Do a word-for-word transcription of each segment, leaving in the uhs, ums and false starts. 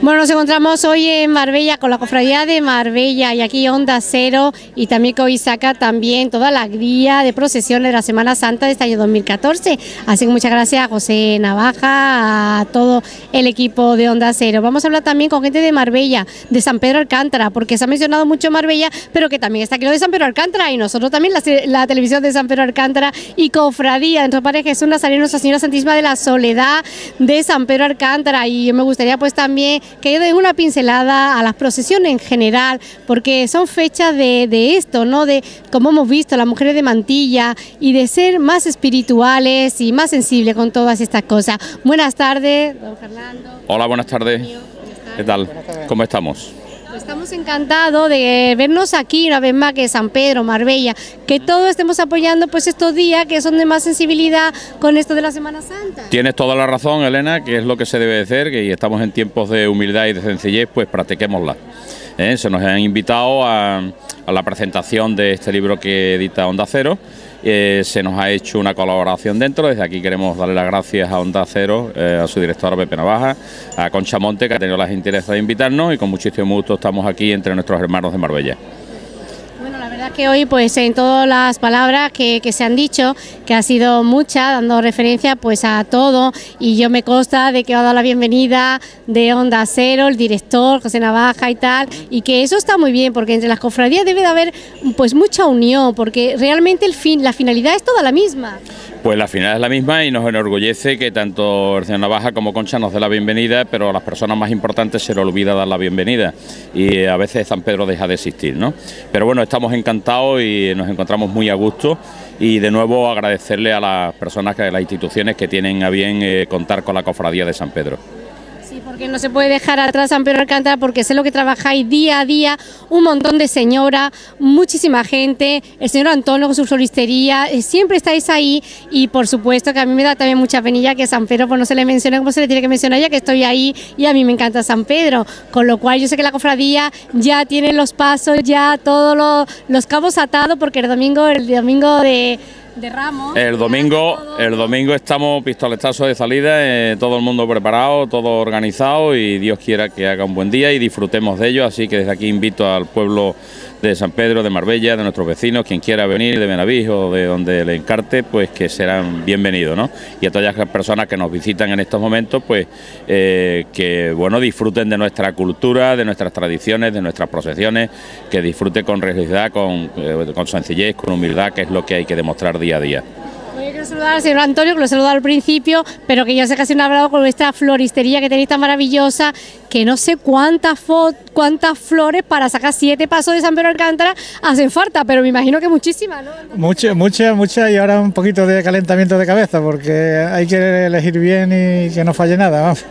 Bueno, nos encontramos hoy en Marbella con la Cofradía de Marbella y aquí Onda Cero, y también que hoy saca también toda la guía de procesiones de la Semana Santa de este año dos mil catorce. Así que muchas gracias a José Navaja, a todo el equipo de Onda Cero. Vamos a hablar también con gente de Marbella, de San Pedro Alcántara, porque se ha mencionado mucho Marbella, pero que también está aquí lo de San Pedro Alcántara, y nosotros también la, la televisión de San Pedro Alcántara y Cofradía dentro de Jesús Nazareno, Nuestra Señora Santísima de la Soledad de San Pedro Alcántara. Y me gustaría pues también que yo den una pincelada a las procesiones en general, porque son fechas de, de esto, ¿no? De, como hemos visto, las mujeres de mantilla, y de ser más espirituales y más sensibles con todas estas cosas. Buenas tardes, don Fernando. Hola, buenas tardes. ¿Qué tal? ¿Cómo estamos? Estamos encantados de vernos aquí una vez más, que San Pedro, Marbella, que todos estemos apoyando pues estos días que son de más sensibilidad con esto de la Semana Santa. Tienes toda la razón, Elena, que es lo que se debe hacer, que estamos en tiempos de humildad y de sencillez, pues practiquémosla. ¿Eh? Se nos han invitado a, a la presentación de este libro que edita Onda Cero. Eh, se nos ha hecho una colaboración dentro. Desde aquí queremos darle las gracias a Onda Cero, eh, a su directora Pepe Navaja, a Concha Monte, que ha tenido la gentileza de invitarnos, y con muchísimo gusto estamos aquí entre nuestros hermanos de Marbella. Bueno, la verdad que hoy, pues en todas las palabras que, que se han dicho, que ha sido mucha, dando referencia pues a todo, y yo me consta de que ha dado la bienvenida de Onda Cero, el director José Navaja y tal, y que eso está muy bien, porque entre las cofradías debe de haber pues mucha unión, porque realmente el fin, la finalidad es toda la misma. Pues la final es la misma, y nos enorgullece que tanto el señor Navaja como Concha nos dé la bienvenida, pero a las personas más importantes se les olvida dar la bienvenida, y a veces San Pedro deja de existir, ¿no? Pero bueno, estamos encantados y nos encontramos muy a gusto, y de nuevo agradecerle a las personas, a las instituciones que tienen a bien eh, contar con la Cofradía de San Pedro. Sí, porque no se puede dejar atrás San Pedro Alcántara, porque sé lo que trabajáis día a día, un montón de señoras, muchísima gente, el señor Antonio con su floristería, eh, siempre estáis ahí, y por supuesto que a mí me da también mucha penilla que San Pedro pues no se le mencione como se le tiene que mencionar, ya que estoy ahí, y a mí me encanta San Pedro, con lo cual yo sé que la cofradía ya tiene los pasos, ya todos los, los cabos atados, porque el domingo, el domingo de... de Ramos. El domingo, el domingo estamos pistoletazo de salida, eh, todo el mundo preparado, todo organizado, y Dios quiera que haga un buen día y disfrutemos de ello. Así que desde aquí invito al pueblo de San Pedro, de Marbella, de nuestros vecinos, quien quiera venir de Benavís o de donde le encarte, pues que serán bienvenidos, ¿no? Y a todas las personas que nos visitan en estos momentos, pues eh, que bueno, disfruten de nuestra cultura, de nuestras tradiciones, de nuestras procesiones, que disfruten con religiosidad, con, eh, con sencillez, con humildad, que es lo que hay que demostrar día a día. Yo quiero saludar al señor Antonio, que lo he saludado al principio, pero que yo sé que se ha hablado con nuestra floristería que tenéis tan maravillosa, que no sé cuántas cuántas flores para sacar siete pasos de San Pedro Alcántara hacen falta, pero me imagino que muchísimas, ¿no? Muchas, muchas, muchas, y ahora un poquito de calentamiento de cabeza, porque hay que elegir bien y que no falle nada, vamos.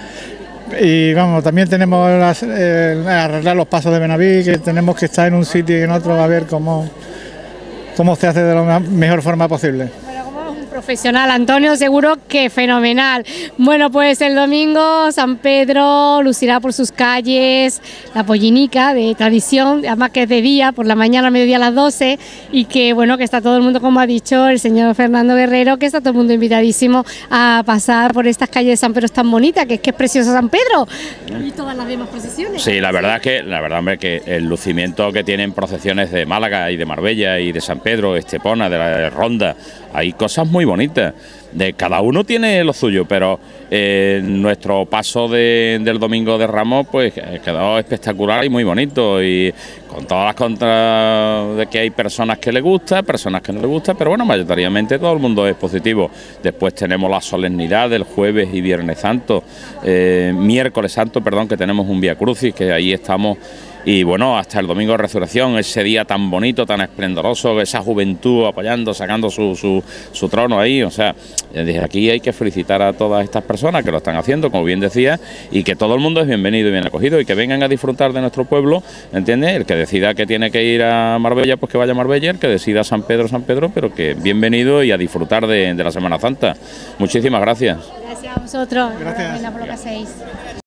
Y vamos, también tenemos las, eh, arreglar los pasos de Benavís, que tenemos que estar en un sitio y en otro a ver cómo, cómo se hace de la mejor forma posible. Profesional, Antonio, seguro que fenomenal. Bueno, pues el domingo San Pedro lucirá por sus calles la pollinica de tradición, además que es de día, por la mañana, al mediodía, a las doce, y que bueno, que está todo el mundo, como ha dicho el señor Fernando Guerrero, que está todo el mundo invitadísimo a pasar por estas calles de San Pedro tan bonitas, que es que es precioso San Pedro, y todas las demás procesiones. Sí, la verdad es que, la verdad, hombre, que el lucimiento que tienen procesiones de Málaga y de Marbella y de San Pedro, Estepona, de la Ronda, hay cosas muy bonitas, de cada uno tiene lo suyo, pero eh, nuestro paso de, del domingo de Ramos pues quedó espectacular y muy bonito, y con todas las contras de que hay personas que le gusta, personas que no le gusta, pero bueno, mayoritariamente todo el mundo es positivo. Después tenemos la solemnidad del jueves y Viernes Santo, eh, miércoles Santo, perdón, que tenemos un Vía Crucis, que ahí estamos. Y bueno, hasta el domingo de Resurrección, ese día tan bonito, tan esplendoroso, esa juventud apoyando, sacando su, su, su trono ahí. O sea, desde aquí hay que felicitar a todas estas personas que lo están haciendo, como bien decía, y que todo el mundo es bienvenido y bien acogido, y que vengan a disfrutar de nuestro pueblo, ¿entiendes? El que decida que tiene que ir a Marbella, pues que vaya a Marbella; el que decida San Pedro, San Pedro, pero que bienvenido y a disfrutar de, de la Semana Santa. Muchísimas gracias. Gracias a vosotros. Gracias. Por lo que hacéis.